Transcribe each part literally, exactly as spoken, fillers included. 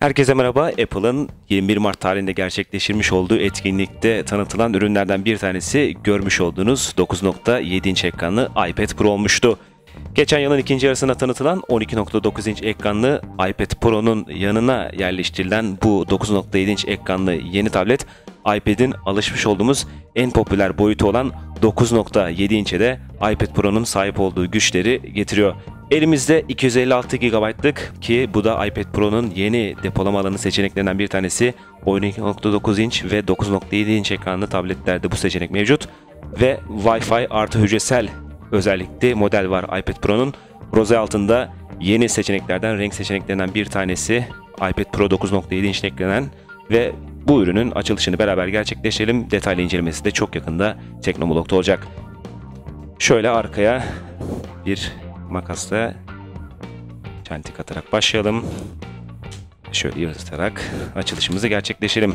Herkese merhaba. Apple'ın yirmi bir Mart tarihinde gerçekleştirmiş olduğu etkinlikte tanıtılan ürünlerden bir tanesi görmüş olduğunuz dokuz nokta yedi inç ekranlı iPad Pro olmuştu. Geçen yılın ikinci yarısında tanıtılan on iki nokta dokuz inç ekranlı iPad Pro'nun yanına yerleştirilen bu dokuz nokta yedi inç ekranlı yeni tablet, iPad'in alışmış olduğumuz en popüler boyutu olan dokuz nokta yedi inç'e de iPad Pro'nun sahip olduğu güçleri getiriyor. Elimizde iki yüz elli altı gigabaytlık, ki bu da iPad Pro'nun yeni depolama alanı seçeneklerinden bir tanesi. on iki nokta dokuz inç ve dokuz nokta yedi inç ekranlı tabletlerde bu seçenek mevcut. Ve Wi-Fi artı hücresel özellikli model var iPad Pro'nun. Roze altında yeni seçeneklerden, renk seçeneklerinden bir tanesi iPad Pro dokuz nokta yedi inç eklenen ve bu ürünün açılışını beraber gerçekleştirelim. Detaylı incelemesi de çok yakında Teknomolog'da olacak. Şöyle arkaya bir makasla çentik atarak başlayalım. Şöyle yırtarak açılışımızı gerçekleştirelim.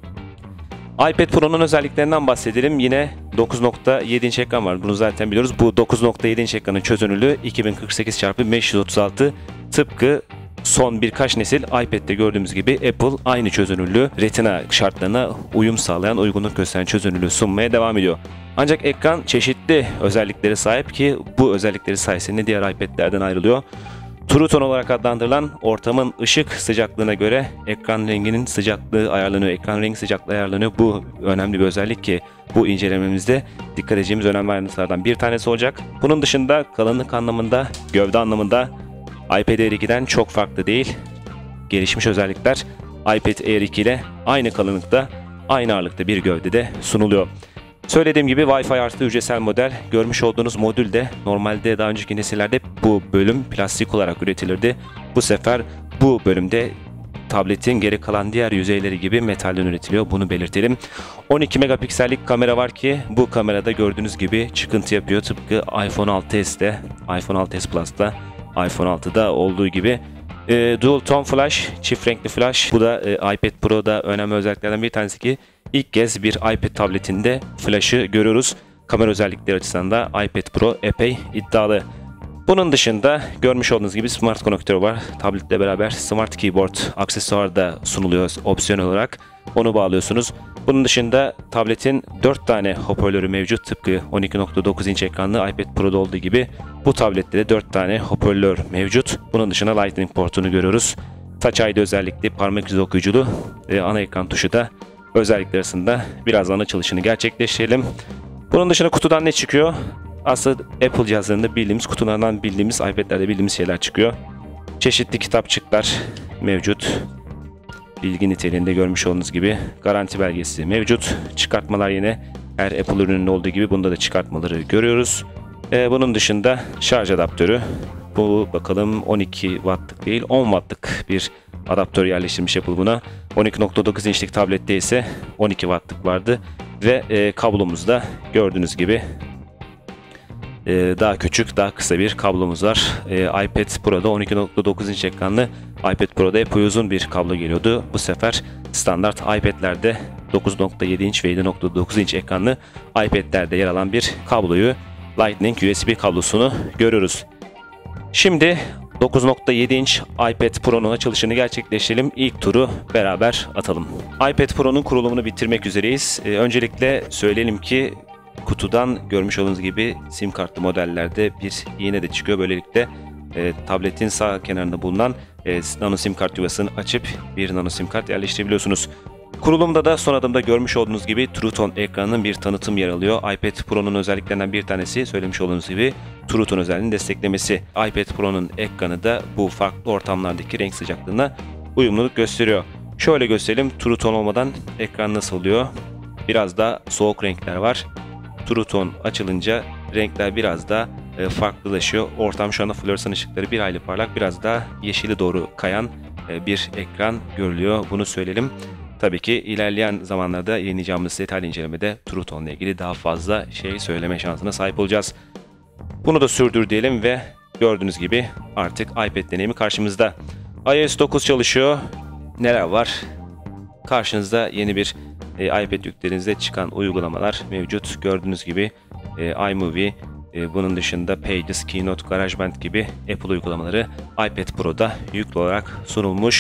iPad Pro'nun özelliklerinden bahsedelim. Yine dokuz nokta yedi inç ekran var. Bunu zaten biliyoruz. Bu dokuz nokta yedi inç ekranın çözünürlüğü iki bin kırk sekiz çarpı beş yüz otuz altı. Tıpkı son birkaç nesil iPad'de gördüğümüz gibi Apple aynı çözünürlüğü, Retina şartlarına uyum sağlayan, uygunluk gösteren çözünürlüğü sunmaya devam ediyor. Ancak ekran çeşitli özelliklere sahip ki bu özellikleri sayesinde diğer iPad'lerden ayrılıyor. True Tone olarak adlandırılan ortamın ışık sıcaklığına göre ekran renginin sıcaklığı ayarlanıyor. Ekran rengi sıcaklığı ayarlanıyor. Bu önemli bir özellik ki bu incelememizde dikkat edeceğimiz önemli ayrıntılardan bir tanesi olacak. Bunun dışında kalınlık anlamında, gövde anlamında iPad Air iki'den çok farklı değil. Gelişmiş özellikler iPad Air iki ile aynı kalınlıkta, aynı ağırlıkta bir gövdede sunuluyor. Söylediğim gibi Wi-Fi artı hücresel model. Görmüş olduğunuz modül de normalde daha önceki nesillerde bu bölüm plastik olarak üretilirdi. Bu sefer bu bölümde tabletin geri kalan diğer yüzeyleri gibi metalden üretiliyor. Bunu belirtelim. on iki megapiksellik kamera var ki bu kamerada gördüğünüz gibi çıkıntı yapıyor. Tıpkı iPhone altı S'te, iPhone altı S Plus'ta, iPhone altıda olduğu gibi. E, Dual Tone Flash, çift renkli flash. Bu da e, iPad Pro'da önemli özelliklerden bir tanesi ki ilk kez bir iPad tabletinde flash'ı görüyoruz. Kamera özellikleri açısından da iPad Pro epey iddialı. Bunun dışında görmüş olduğunuz gibi Smart Konnektörü var. Tabletle beraber Smart Keyboard aksesuarı da sunuluyor opsiyonel olarak. Onu bağlıyorsunuz. Bunun dışında tabletin dört tane hoparlörü mevcut. Tıpkı on iki nokta dokuz inç ekranlı iPad Pro'da olduğu gibi bu tablette de dört tane hoparlör mevcut. Bunun dışında Lightning portunu görüyoruz. Touch I D özellikli parmak izi okuyuculu e, ana ekran tuşu da özellikler arasında. Birazdan açılışını gerçekleştirelim. Bunun dışında kutudan ne çıkıyor? Aslında Apple cihazlarında bildiğimiz, kutulardan bildiğimiz, iPad'lerde bildiğimiz şeyler çıkıyor. Çeşitli kitapçıklar mevcut. Bilgi niteliğinde görmüş olduğunuz gibi garanti belgesi mevcut. Çıkartmalar yine her Apple ürününün olduğu gibi bunda da çıkartmaları görüyoruz. Ee, bunun dışında şarj adaptörü. Bu bakalım on iki wattlık değil on wattlık bir adaptör yerleştirmiş Apple buna. on iki nokta dokuz inçlik tablette ise on iki wattlık vardı. Ve e, kablomuzda gördüğünüz gibi e, daha küçük, daha kısa bir kablomuz var. E, iPad Pro'da on iki nokta dokuz inç ekranlı iPad Pro'da epey uzun bir kablo geliyordu. Bu sefer standart iPad'lerde dokuz nokta yedi inç ve yedi nokta dokuz inç ekranlı iPad'lerde yer alan bir kabloyu, Lightning U S B kablosunu görüyoruz. Şimdi dokuz nokta yedi inç iPad Pro'nun açılışını gerçekleştirelim. İlk turu beraber atalım. iPad Pro'nun kurulumunu bitirmek üzereyiz. Ee, öncelikle söyleyelim ki kutudan görmüş olduğunuz gibi sim kartlı modellerde bir iğne de çıkıyor. Böylelikle e, tabletin sağ kenarında bulunan e, nano sim kart yuvasını açıp bir nano sim kart yerleştirebiliyorsunuz. Kurulumda da son adımda görmüş olduğunuz gibi True Tone ekranının bir tanıtım yer alıyor. iPad Pro'nun özelliklerinden bir tanesi söylemiş olduğunuz gibi True Tone özelliğinin desteklemesi. iPad Pro'nun ekranı da bu farklı ortamlardaki renk sıcaklığına uyumluluk gösteriyor. Şöyle gösterelim, True Tone olmadan ekran nasıl oluyor? Biraz da soğuk renkler var. True Tone açılınca renkler biraz da farklılaşıyor. Ortam şu anda floresan ışıkları bir hayli parlak, biraz daha yeşili doğru kayan bir ekran görülüyor. Bunu söyleyelim. Tabii ki ilerleyen zamanlarda yayınlayacağımız detaylı incelemede True Tone ile ilgili daha fazla şey söyleme şansına sahip olacağız. Bunu da sürdür diyelim ve gördüğünüz gibi artık iPad deneyimi karşımızda. iOS dokuz çalışıyor. Neler var? Karşınızda yeni bir e, iPad yüklerinizde çıkan uygulamalar mevcut. Gördüğünüz gibi e, iMovie, e, bunun dışında Pages, Keynote, GarageBand gibi Apple uygulamaları iPad Pro'da yüklü olarak sunulmuş.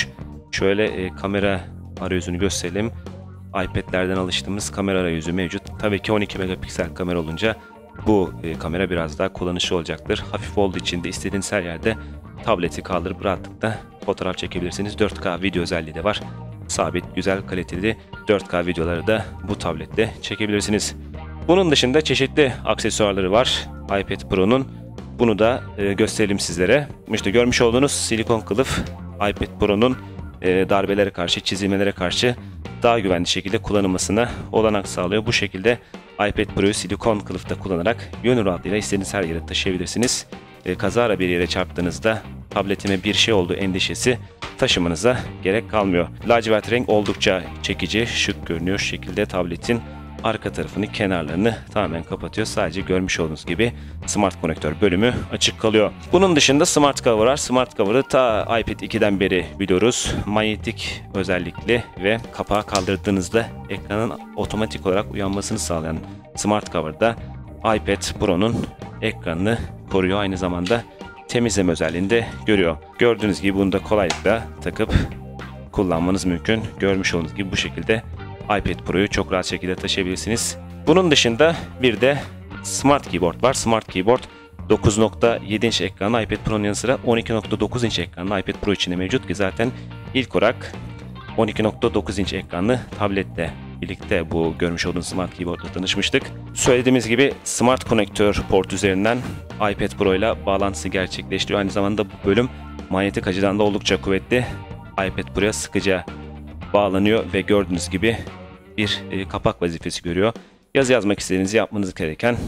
Şöyle e, kamera arayüzünü gösterelim. iPad'lerden alıştığımız kamera arayüzü mevcut. Tabii ki on iki megapiksel kamera olunca bu e, kamera biraz daha kullanışlı olacaktır. Hafif olduğu için de istediğiniz her yerde tableti kaldırıp rahatlıkla fotoğraf çekebilirsiniz. dört K video özelliği de var. Sabit, güzel, kaliteli dört K videoları da bu tablette çekebilirsiniz. Bunun dışında çeşitli aksesuarları var iPad Pro'nun. Bunu da e, gösterelim sizlere. İşte görmüş olduğunuz silikon kılıf iPad Pro'nun e, darbelere karşı, çizilmelere karşı daha güvenli şekilde kullanılmasına olanak sağlıyor. Bu şekilde iPad Pro'yu silikon kılıfta kullanarak gönül rahatlığıyla istediğiniz her yere taşıyabilirsiniz. E, kazara bir yere çarptığınızda tabletime bir şey olduğu endişesi taşımanıza gerek kalmıyor. Lacivert renk oldukça çekici, şık görünüyor. Şu şekilde tabletin arka tarafını, kenarlarını tamamen kapatıyor. Sadece görmüş olduğunuz gibi Smart Konektör bölümü açık kalıyor. Bunun dışında Smart Cover var. Smart Cover'ı ta iPad iki'den beri biliyoruz. Manyetik özellikli ve kapağı kaldırdığınızda ekranın otomatik olarak uyanmasını sağlayan Smart Cover'da iPad Pro'nun ekranını koruyor. Aynı zamanda temizleme özelliğini de görüyor. Gördüğünüz gibi bunu da kolaylıkla takıp kullanmanız mümkün. Görmüş olduğunuz gibi bu şekilde iPad Pro'yu çok rahat şekilde taşıyabilirsiniz. Bunun dışında bir de Smart Keyboard var. Smart Keyboard dokuz nokta yedi inç ekranlı iPad Pro'nun yanı sıra on iki nokta dokuz inç ekranlı iPad Pro içinde mevcut ki zaten ilk olarak on iki nokta dokuz inç ekranlı tabletle birlikte bu görmüş olduğunuz Smart Keyboard'la tanışmıştık. Söylediğimiz gibi Smart Konektör port üzerinden iPad Pro ile bağlantısı gerçekleştiriyor. Aynı zamanda bu bölüm manyetik açıdan da oldukça kuvvetli. iPad Pro'ya sıkıca bağlanıyor ve gördüğünüz gibi bir e, kapak vazifesi görüyor. Yazı yazmak istediğinizi yapmanız gereken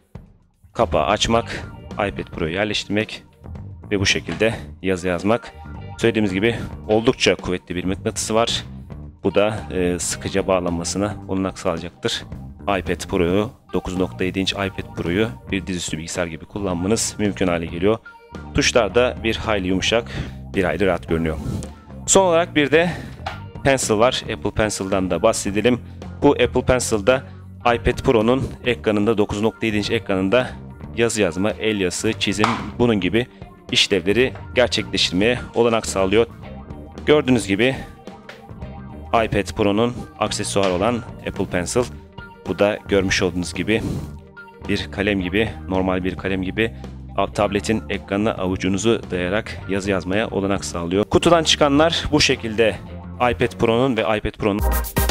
kapağı açmak, iPad Pro'yu yerleştirmek ve bu şekilde yazı yazmak. Söylediğimiz gibi oldukça kuvvetli bir mıknatısı var. Bu da e, sıkıca bağlanmasına olanak sağlayacaktır. iPad Pro'yu, dokuz nokta yedi inç iPad Pro'yu bir dizüstü bilgisayar gibi kullanmanız mümkün hale geliyor. Tuşlar da bir hayli yumuşak, bir hayli rahat görünüyor. Son olarak bir de Pencil var. Apple Pencil'dan da bahsedelim. Bu Apple Pencil'da iPad Pro'nun ekranında, dokuz nokta yedi inç ekranında yazı yazma, el yazısı, çizim, bunun gibi işlevleri gerçekleştirmeye olanak sağlıyor. Gördüğünüz gibi iPad Pro'nun aksesuar olan Apple Pencil. Bu da görmüş olduğunuz gibi bir kalem gibi, normal bir kalem gibi tabletin ekranına avucunuzu dayayarak yazı yazmaya olanak sağlıyor. Kutudan çıkanlar bu şekilde iPad Pro'nun ve iPad Pro'nun